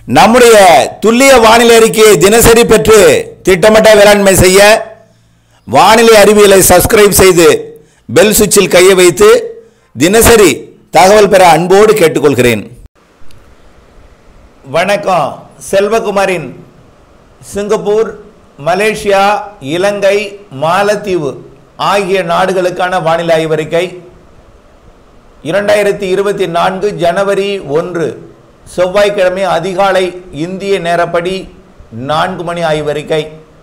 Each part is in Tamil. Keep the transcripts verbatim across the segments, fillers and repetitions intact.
நம்முடைய துல்லிய வானிலை அறிக்கையை தினசரி பெற்று திட்டமிட்ட வேளாண்மை செய்ய வானிலை அறிவியலை சப்ஸ்கிரைப் செய்து பெல் சுவிட்சில் கையை வைத்து தினசரி தகவல் பெற அன்போடு கேட்டுக்கொள்கிறேன். வணக்கம். செல்வகுமாரின் சிங்கப்பூர், மலேசியா, இலங்கை, மாலத்தீவு ஆகிய நாடுகளுக்கான வானிலை ஆய்வறிக்கை இரண்டாயிரத்தி இருபத்தி நான்கு ஜனவரி ஒன்று செவ்வாய்க்கிழமை அதிகாலை இந்திய நேரப்படி நான்கு மணி ஆய்வறிக்கை.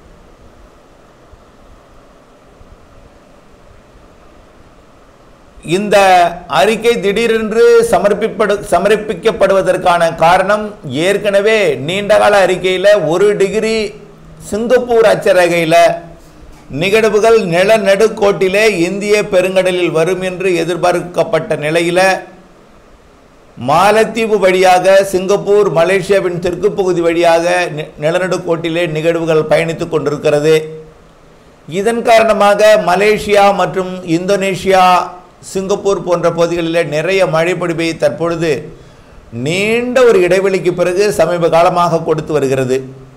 இந்த அறிக்கை திடீரென்று சமர்ப்பிப்படு சமர்ப்பிக்கப்படுவதற்கான காரணம், ஏற்கனவே நீண்டகால அறிக்கையில் ஒரு டிகிரி சிங்கப்பூர் அச்சரகையில் நிகழ்வுகள் நிலநடுக்கோட்டிலே இந்திய பெருங்கடலில் வரும் என்று எதிர்பார்க்கப்பட்ட நிலையில் மாலத்தீவு வழியாக சிங்கப்பூர், மலேசியாவின் தெற்கு பகுதி வழியாக நிலநடுக்கோட்டிலே நிகழ்வுகள் பயணித்துக் கொண்டிருக்கிறது. இதன் காரணமாக மலேசியா மற்றும் இந்தோனேஷியா, சிங்கப்பூர் போன்ற பகுதிகளில் நிறைய மழை பொழிவை தற்பொழுது நீண்ட ஒரு இடைவெளிக்கு பிறகு சமீப காலமாக கொடுத்து வருகிறது.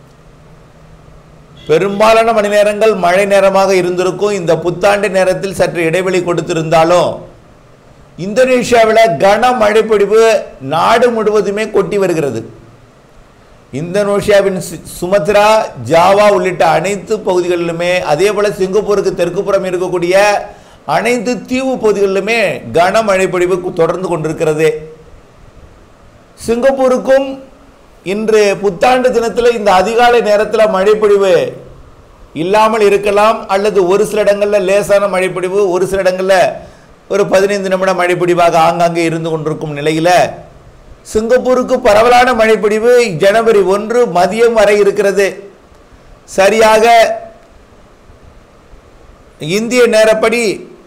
பெரும்பாலான மணி நேரங்கள் மழை நேரமாக இருந்திருக்கும். இந்த புத்தாண்டு நேரத்தில் சற்று இடைவெளி கொடுத்திருந்தாலும் இந்தோனேஷியாவில் கன மழை பொழிவு நாடு முழுவதுமே கொட்டி வருகிறது. இந்தோனேஷியாவின் சுமத்ரா, ஜாவா உள்ளிட்ட அனைத்து பகுதிகளிலுமே, அதே போல சிங்கப்பூருக்கு தெற்குப்புறம் இருக்கக்கூடிய அனைத்து தீவு பகுதிகளிலுமே கனமழை பொழிவு தொடர்ந்து கொண்டிருக்கிறது. சிங்கப்பூருக்கும் இன்று புத்தாண்டு தினத்தில் இந்த அதிகாலை நேரத்தில் மழைப்பொழிவு இல்லாமல் இருக்கலாம், அல்லது ஒரு சில இடங்களில் லேசான மழைப்பொழிவு, ஒரு சில இடங்களில் ஒரு பதினைந்து நிமிடம் மழைப்பொழிவாக ஆங்காங்கே இருந்து கொண்டிருக்கும் நிலையில் சிங்கப்பூருக்கு பரவலான மழைப்பொழிவு ஜனவரி ஒன்று மதியம் வரை இருக்கிறது. சரியாக இந்திய நேரப்படி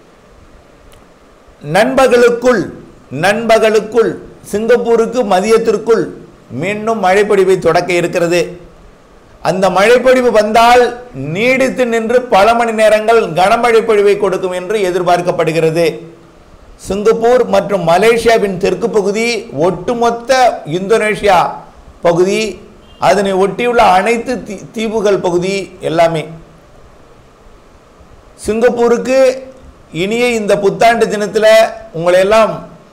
நண்பகலுக்குள் நண்பகலுக்குள் சிங்கப்பூருக்கு மதியத்திற்குள் மீண்டும் மழைப்பொழிவை தொடக்க இருக்கிறது. அந்த மழைப்பொழிவு வந்தால் நீடித்து நின்று பல மணி நேரங்கள் கனமழை பொழிவை கொடுக்கும் என்று எதிர்பார்க்கப்படுகிறது. சிங்கப்பூர் மற்றும் மலேசியாவின் தெற்கு பகுதி, ஒட்டுமொத்த இந்தோனேஷியா பகுதி, அதனை ஒட்டியுள்ள அனைத்து தீவுகள் பகுதி எல்லாமே. சிங்கப்பூருக்கு இனிய இந்த புத்தாண்டு தினத்தில் உங்களை எல்லாம்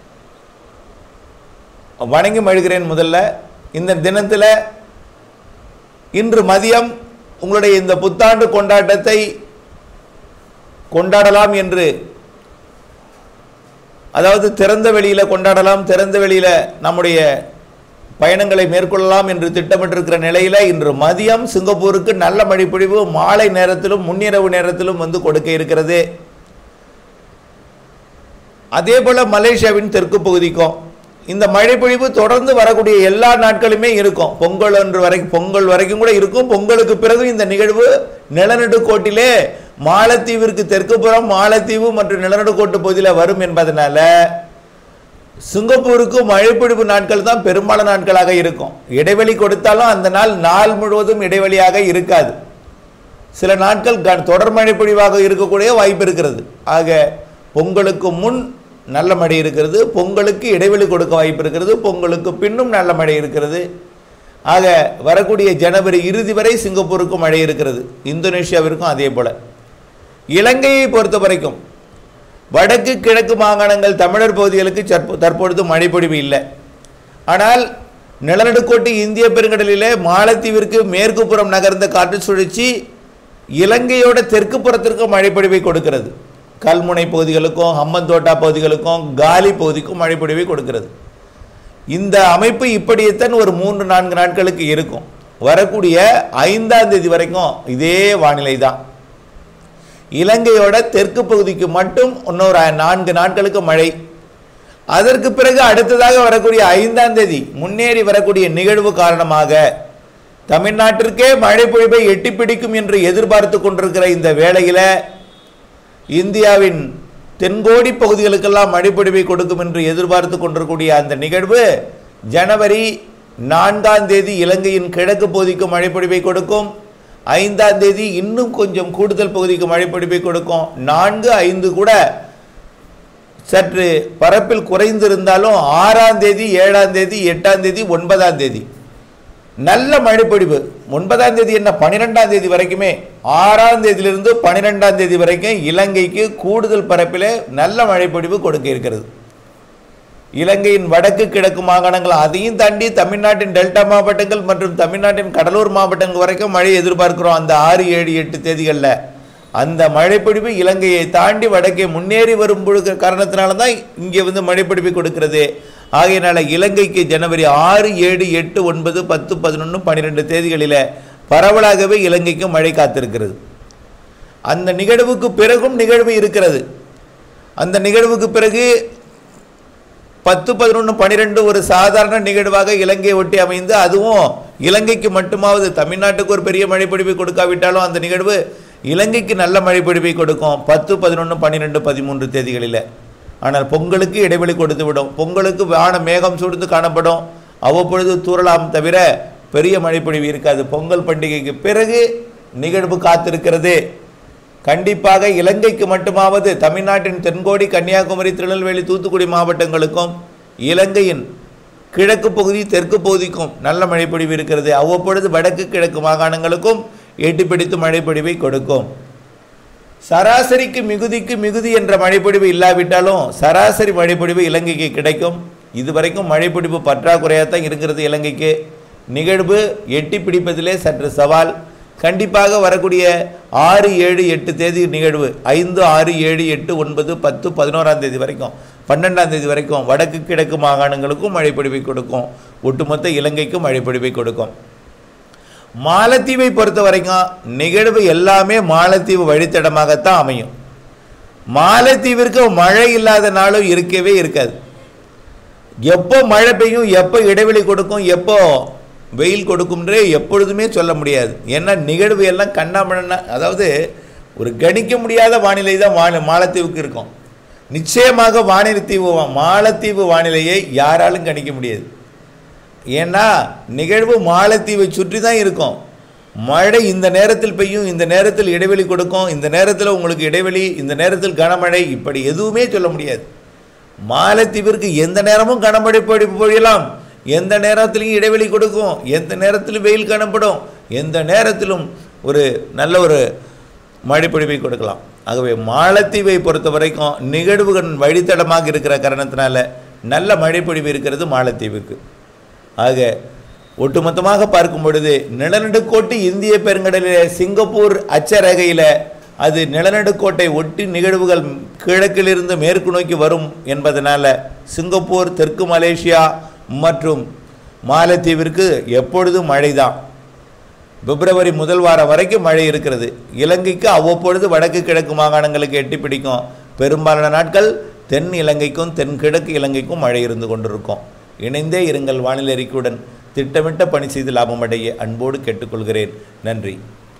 வணங்கி மகிழ்கிறேன். முதல்ல இந்த தினத்தில் இன்று மதியம் உங்களுடைய இந்த புத்தாண்டு கொண்டாட்டத்தை கொண்டாடலாம் என்று, அதாவது திறந்த வெளியில் கொண்டாடலாம், திறந்த வெளியில் நம்முடைய பயணங்களை மேற்கொள்ளலாம் என்று திட்டமிட்டிருக்கிற நிலையில் இன்று மதியம் சிங்கப்பூருக்கு நல்ல மழைப்பொழிவு மாலை நேரத்திலும் முன்னிரவு நேரத்திலும் வந்து கொடுக்க இருக்கிறது. அதே போல மலேசியாவின் தெற்கு பகுதிக்கும் இந்த மழைப்பொழிவு தொடர்ந்து வரக்கூடிய எல்லா நாட்களுமே இருக்கும். பொங்கல் அன்று வரைக்கும் பொங்கல் வரைக்கும் கூட இருக்கும். பொங்கலுக்கு பிறகு இந்த நிகழ்வு நிலநடுக்கோட்டிலே மாலத்தீவிற்கு தெற்குப்புறம் மாலத்தீவு மற்றும் நிலநடுக்கோட்டு பகுதியில் வரும் என்பதனால சிங்கப்பூருக்கு மழைப்பொழிவு நாட்கள் தான் பெரும்பாலான நாட்களாக இருக்கும். இடைவெளி கொடுத்தாலும் அந்த நாள் நாள் முழுவதும் இடைவெளியாக இருக்காது. சில நாட்கள் தொடர் மழைப்பொழிவாக இருக்கக்கூடிய வாய்ப்பு இருக்கிறது. ஆக பொங்கலுக்கு முன் நல்ல மழை இருக்கிறது, பொங்கலுக்கு இடைவெளி கொடுக்க வாய்ப்பு இருக்கிறது, பொங்கலுக்கு பின்னும் நல்ல மழை இருக்கிறது. ஆக வரக்கூடிய ஜனவரி இறுதி வரை சிங்கப்பூருக்கும் மழை இருக்கிறது, இந்தோனேஷியாவிற்கும் அதே போல. இலங்கையை பொறுத்த வரைக்கும் வடக்கு கிழக்கு மாகாணங்கள் தமிழர் பகுதிகளுக்கு தற்பொழுது மழைப்பொழிவு இல்லை. ஆனால் நிலநடுக்கோட்டு இந்திய பெருங்கடலிலே மாலத்தீவிற்கு மேற்கு புறம் நகர்ந்த காற்று சுழற்சி இலங்கையோட தெற்கு புறத்திற்கு மழைப்பொழிவை கொடுக்கிறது. கல்முனை பகுதிகளுக்கும் ஹம்மந்தோட்டா பகுதிகளுக்கும் காலி பகுதிக்கும் மழைப்பொழிவை கொடுக்கிறது. இந்த அமைப்பு இப்படித்தான் ஒரு மூன்று நான்கு நாட்களுக்கு இருக்கும். வரக்கூடிய ஐந்தாம் தேதி வரைக்கும் இதே வானிலை தான். இலங்கையோட தெற்கு பகுதிக்கு மட்டும் இன்னொரு நான்கு நாட்களுக்கு மழை. அதற்கு பிறகு அடுத்ததாக வரக்கூடிய ஐந்தாம் தேதி முன்னேறி வரக்கூடிய நிகழ்வு காரணமாக தமிழ்நாட்டிற்கே மழைப்பொழிவை எட்டி பிடிக்கும் என்று எதிர்பார்த்து கொண்டிருக்கிற இந்த வேளையில் இந்தியாவின் தென்கோடி பகுதிகளுக்கெல்லாம் மழைப்பொழிவை கொடுக்கும் என்று எதிர்பார்த்து கொண்டிருக்கூடிய அந்த நிகழ்வு ஜனவரி நான்காம் தேதி இலங்கையின் கிழக்கு பகுதிக்கு மழைப்பொழிவை கொடுக்கும். ஐந்தாம் தேதி இன்னும் கொஞ்சம் கூடுதல் பகுதிக்கு மழைப்பொழிவை கொடுக்கும். நான்கு ஐந்து கூட சற்று பரப்பில் குறைந்திருந்தாலும் ஆறாம் தேதி, ஏழாம் தேதி, எட்டாம் தேதி, ஒன்பதாம் தேதி நல்ல மழைப்பொழிவு ஒன்பதாம் தேதி என்ன பன்னிரெண்டாம் தேதி வரைக்குமே, ஆறாம் தேதியிலிருந்து பன்னிரெண்டாம் தேதி வரைக்கும் இலங்கைக்கு கூடுதல் பரப்பில் நல்ல மழைப்பொழிவு கொடுக்க இருக்கிறது. இலங்கையின் வடக்கு கிழக்கு மாகாணங்கள் அதையும் தாண்டி தமிழ்நாட்டின் டெல்டா மாவட்டங்கள் மற்றும் தமிழ்நாட்டின் கடலூர் மாவட்டங்கள் வரைக்கும் மழை எதிர்பார்க்கிறோம். அந்த ஆறு ஏழு எட்டு தேதிகளில் அந்த மழைப்பொழிவு இலங்கையை தாண்டி வடக்கே முன்னேறி வரும் பொழுது காரணத்தினால தான் இங்கே வந்து மழைப்பொழிவு கொடுக்கிறது. ஆகையினால இலங்கைக்கு ஜனவரி ஆறு ஏழு எட்டு ஒன்பது பத்து பதினொன்று பன்னிரெண்டு தேதிகளில் பரவலாகவே இலங்கைக்கு மழை காத்திருக்கிறது. அந்த நிகழ்வுக்கு பிறகும் நிகழ்வு இருக்கிறது. அந்த நிகழ்வுக்கு பிறகு பத்து பதினொன்று பன்னிரெண்டு ஒரு சாதாரண நிகழ்வாக இலங்கையை ஒட்டி அமைந்து, அதுவும் இலங்கைக்கு மட்டுமாவது, தமிழ்நாட்டுக்கு ஒரு பெரிய மழைப்பொழிவை கொடுக்காவிட்டாலும் அந்த நிகழ்வு இலங்கைக்கு நல்ல மழைப்பொழிவை கொடுக்கும் பத்து பதினொன்று பன்னிரெண்டு பதிமூன்று தேதிகளில். ஆனால் பொங்கலுக்கு இடைவெளி கொடுத்து விடும். பொங்கலுக்கு வான மேகம் சூழ்ந்து காணப்படும், அவ்வப்பொழுது தூறலாம், தவிர பெரிய மழைப்பொழிவு இருக்காது. பொங்கல் பண்டிகைக்கு பிறகு நிகழ்வு காத்திருக்கிறது. கண்டிப்பாக இலங்கைக்கு மட்டுமாவது, தமிழ்நாட்டின் தென்கோடி கன்னியாகுமரி திருநெல்வேலி தூத்துக்குடி மாவட்டங்களுக்கும் இலங்கையின் கிழக்கு பகுதி தெற்கு பகுதிக்கும் நல்ல மழைப்பொழிவு இருக்கிறது. அவ்வப்பொழுது வடக்கு கிழக்கு மாகாணங்களுக்கும் எட்டி பிடித்து மழைப்பொழிவை கொடுக்கும். சராசரிக்கு மிகுதிக்கு மிகுதி என்ற மழைப்பொழிவு இல்லாவிட்டாலும் சராசரி மழைப்பொழிவு இலங்கைக்கு கிடைக்கும். இதுவரைக்கும் மழைப்பொழிவு பற்றாக்குறையாக தான் இருக்கிறது இலங்கைக்கு. நிகழ்வு எட்டி பிடிப்பதிலே சற்று சவால். கண்டிப்பாக வரக்கூடிய ஆறு ஏழு எட்டு தேதி நிகழ்வு, ஐந்து ஆறு ஏழு எட்டு ஒன்பது பத்து பதினோராம் தேதி வரைக்கும், பன்னெண்டாம் தேதி வரைக்கும் வடக்கு கிழக்கு மாகாணங்களுக்கும் மழைப்பொழிவை கொடுக்கும். ஒட்டுமொத்த இலங்கைக்கும் மழைப்பொழிவை கொடுக்கும். மாலத்தீவை பொறுத்த வரைக்கும் நிகழ்வு எல்லாமே மாலத்தீவு வழித்தடமாகத்தான் அமையும். மாலத்தீவிற்கு மழை இல்லாத நாளும் இருக்கவே இருக்காது. எப்போ மழை பெய்யும், எப்போ இடைவெளி கொடுக்கும், எப்போ வெயில் கொடுக்கும்ன்றே எப்பொழுதுமே சொல்ல முடியாது. ஏன்னா நிகழ்வு எல்லாம் கண்ணாமண்ணா, அதாவது ஒரு கணிக்க முடியாத வானிலை தான் வா மாலத்தீவுக்கு இருக்கும். நிச்சயமாக வானிலை தீவு மாலத்தீவு வானிலையை யாராலும் கணிக்க முடியாது. ஏன்னா நிகழ்வு மாலத்தீவை சுற்றி தான் இருக்கும். மழை இந்த நேரத்தில் பெய்யும், இந்த நேரத்தில் இடைவெளி கொடுக்கும், இந்த நேரத்தில் உங்களுக்கு இடைவெளி, இந்த நேரத்தில் கனமழை, இப்படி எதுவுமே சொல்ல முடியாது. மாலத்தீவிற்கு எந்த நேரமும் கனமழை பொழியலாம், எந்த நேரத்திலையும் இடைவெளி கொடுக்கும், எந்த நேரத்திலும் வெயில் காணப்படும், எந்த நேரத்திலும் ஒரு நல்ல ஒரு மழைப்பொழிவை கொடுக்கலாம். ஆகவே மாலத்தீவை பொறுத்த வரைக்கும் நிகழ்வுகள் வழித்தடமாக இருக்கிற காரணத்தினால நல்ல மழைப்பொழிவு இருக்கிறது மாலத்தீவுக்கு. ஆக ஒட்டுமொத்தமாக பார்க்கும் பொழுது நிலநடுக்கோட்டு இந்திய பெருங்கடலில் சிங்கப்பூர் அச்சரேகையில் அது நிலநடுக்கோட்டை ஒட்டி நிகழ்வுகள் கிழக்கிலிருந்து மேற்கு நோக்கி வரும் என்பதனால சிங்கப்பூர், தெற்கு மலேசியா மற்றும் மாலத்தீவிற்கு எப்பொழுதும் மழை தான். பிப்ரவரி முதல் வாரம் வரைக்கும் மழை இருக்கிறது. இலங்கைக்கு அவ்வப்பொழுது வடக்கு கிழக்கு மாகாணங்களுக்கு எட்டி பிடிக்கும். பெரும்பாலான நாட்கள் தென் இலங்கைக்கும் தென்கிழக்கு இலங்கைக்கும் மழை இருந்து கொண்டிருக்கும். இணைந்தே இருங்கள் வானிலை அறிக்கையுடன். திட்டமிட்ட பணி செய்து லாபமடைய அன்போடு கேட்டுக்கொள்கிறேன். நன்றி.